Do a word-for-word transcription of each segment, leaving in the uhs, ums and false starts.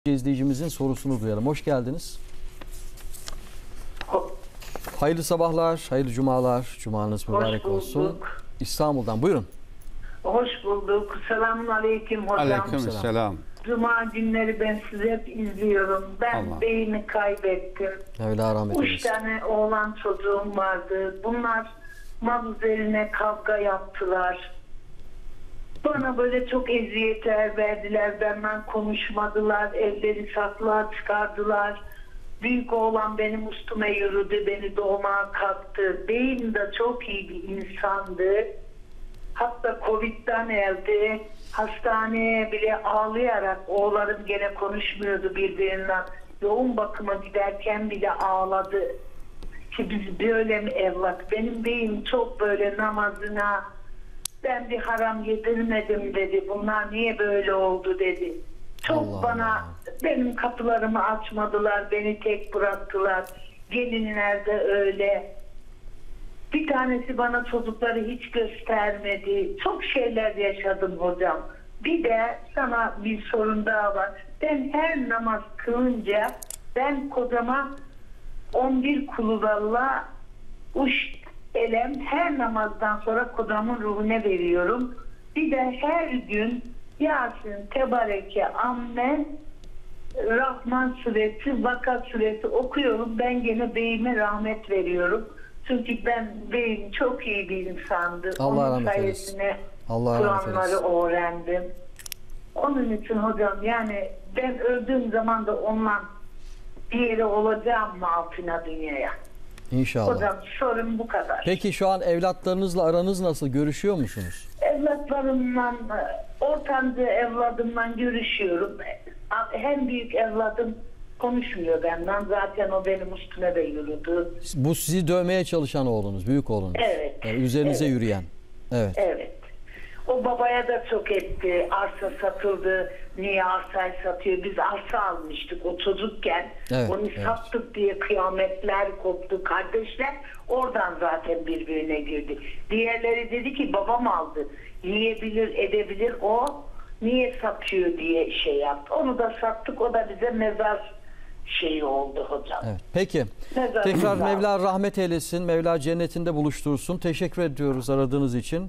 İzleyicimizin sorusunu duyalım. Hoş geldiniz. Hayırlı sabahlar, hayırlı cumalar. Cumanız mübarek olsun. İstanbul'dan buyurun. Hoş bulduk. Selamun aleyküm hocam. Aleykümselam. Cuma günleri ben sizi hep izliyorum. Ben Allah. beyimi kaybettim. Mevla rahmet Üç eylesin. tane oğlan çocuğum vardı. Bunlar mal üzerine kavga yaptılar. Bana böyle çok eziyetler verdiler. Benden konuşmadılar. Evleri satlığa çıkardılar. Büyük oğlan benim üstüme yürüdü. Beni doğmaya kalktı. Beyim de çok iyi bir insandı. Hatta Covid'den evde hastaneye bile ağlayarak, oğlarım gene konuşmuyordu birbirinden. Yoğun bakıma giderken bile ağladı. Ki biz böyle mi evlat? Benim beyim çok böyle namazına, ben bir haram yedirmedim dedi. Bunlar niye böyle oldu dedi. Çok Allah bana Allah. benim kapılarımı açmadılar. Beni tek bıraktılar. Gelinler de öyle. Bir tanesi bana çocukları hiç göstermedi. Çok şeyler yaşadım hocam. Bir de sana bir sorun daha var. Ben her namaz kılınca ben kocama on bir kulüvallah uş elem her namazdan sonra kocamın ruhuna veriyorum. Bir de her gün Yasin, Tebareke, Amme, Rahman suresi, Vaka suresi okuyorum. Ben gene beyime rahmet veriyorum. Çünkü ben beyim çok iyi bir insandı. Allah Onun rahmet eylesin. sayesinde Allah rahmet Kur'anları eylesin. öğrendim. Onun için hocam yani ben öldüğüm zaman da onunla bir yere olacağım mı altına dünyaya? İnşallah. Hocam sorun bu kadar. Peki şu an evlatlarınızla aranız nasıl? Görüşüyor musunuz? Evlatlarımla, ortanca evladımla görüşüyorum. Hem büyük evladım konuşmuyor benden. Zaten o benim üstüme de yürüdü. Bu sizi dövmeye çalışan oğlunuz, büyük oğlunuz. Evet. Yani üzerinize Evet. yürüyen. Evet. Evet. O babaya da çok etti. Arsa satıldı. Niye arsayı satıyor? Biz arsa almıştık o çocukken. Evet, Onu evet. sattık diye kıyametler koptu. Kardeşler oradan zaten birbirine girdi. Diğerleri dedi ki babam aldı. Yiyebilir, edebilir o. Niye satıyor diye şey yaptı. Onu da sattık. O da bize mezar şeyi oldu hocam. Evet. Peki. Mezar Tekrar mezar. Mevla rahmet eylesin. Mevla cennetinde buluştursun. Teşekkür ediyoruz aradığınız için.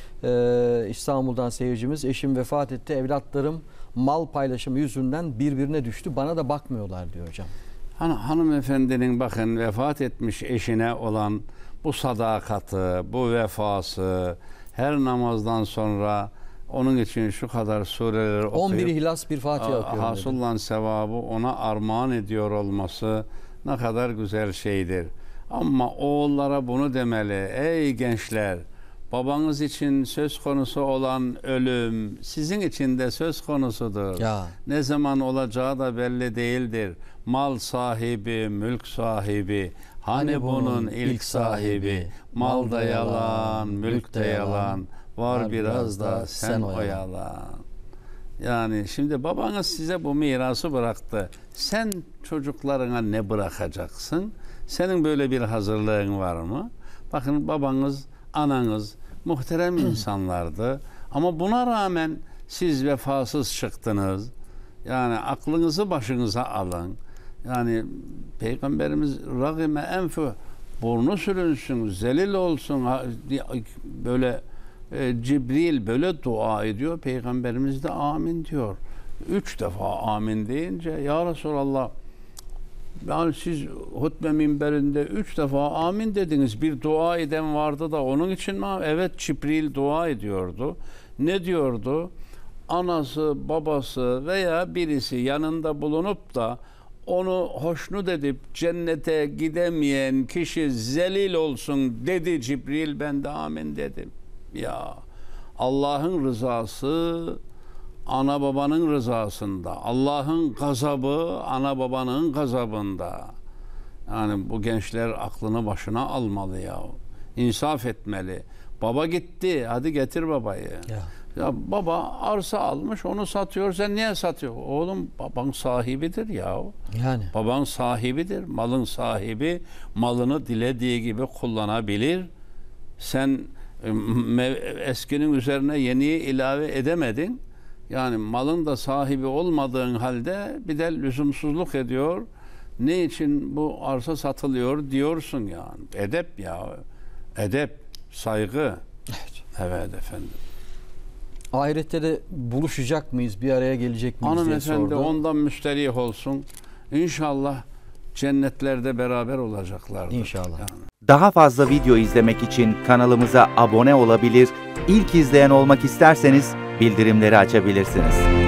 Ee, İstanbul'dan seyircimiz. Eşim vefat etti. Evlatlarım mal paylaşımı yüzünden birbirine düştü. Bana da bakmıyorlar diyor hocam. Han hanımefendinin bakın vefat etmiş eşine olan bu sadakati, bu vefası, her namazdan sonra onun için şu kadar sureleri okuyup on bir ihlas bir Fatiha okuyorum dedi. hasılan sevabı ona armağan ediyor olması ne kadar güzel şeydir. Ama oğullara bunu demeli. Ey gençler, babanız için söz konusu olan ölüm sizin için de söz konusudur. Ya. Ne zaman olacağı da belli değildir. Mal sahibi, mülk sahibi, hani, Hani bunun, bunun ilk ilk sahibi, sahibi, mal da yalan, mülk de yalan, var biraz da sen oyalan. Yani şimdi babanız size bu mirası bıraktı. Sen çocuklarına ne bırakacaksın? Senin böyle bir hazırlığın var mı? Bakın babanız, ananız muhterem insanlardı. Ama buna rağmen siz vefasız çıktınız. Yani aklınızı başınıza alın. Yani Peygamberimiz ragime enfu, burnu sürünsün, zelil olsun, böyle e, Cibril böyle dua ediyor. Peygamberimiz de amin diyor. Üç defa amin deyince ya Resulallah, yani siz hutbe minberinde üç defa amin dediniz. Bir dua eden vardı da onun için mi? Evet, Cibril dua ediyordu. Ne diyordu? Anası, babası veya birisi yanında bulunup da onu hoşnut edip cennete gidemeyen kişi zelil olsun dedi Cibril, ben de amin dedim. Ya Allah'ın rızası ana babanın rızasında, Allah'ın gazabı ana babanın gazabında. Yani bu gençler aklını başına almalı ya. İnsaf etmeli. Baba gitti, hadi getir babayı. Ya. Ya baba arsa almış, onu satıyor, sen niye satıyor? Oğlum baban sahibidir ya. Yani. Baban sahibidir, malın sahibi, malını dilediği gibi kullanabilir. Sen e, eskinin üzerine yeniyi ilave edemedin. Yani malın da sahibi olmadığın halde bir de lüzumsuzluk ediyor. Ne için bu arsa satılıyor diyorsun yani. Edep ya. Edep, saygı. Evet. Evet efendim. Ahirette de buluşacak mıyız, bir araya gelecek miyiz diye Hanımefendi sordu. ondan müsterih olsun. İnşallah cennetlerde beraber olacaklardır. İnşallah. Yani. Daha fazla video izlemek için kanalımıza abone olabilir, ilk izleyen olmak isterseniz bildirimleri açabilirsiniz.